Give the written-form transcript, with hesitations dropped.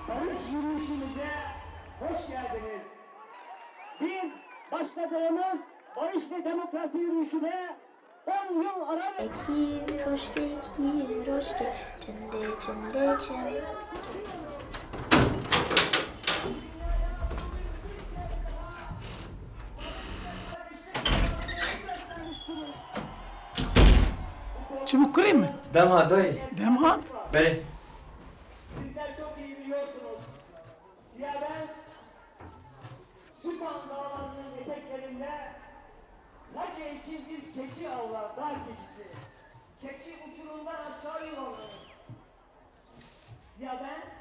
barış yürüyüşümüze hoş geldiniz. Biz başladığımız barış ve demokrasi yürüyüşüne 10 yıl ara Ekir, hoşke ekir, hoşke, çende çende çem. Çubuk kırayım mı? Dama dayı. Demat. Bey. Sizler çok iyi biliyorsunuz. Ya ben Süphan Dağları'nın eteklerinde Lace için bir keçi avlar, dağ keçisi. Keçi uçurumdan aşağı yuvarlanır. Ya ben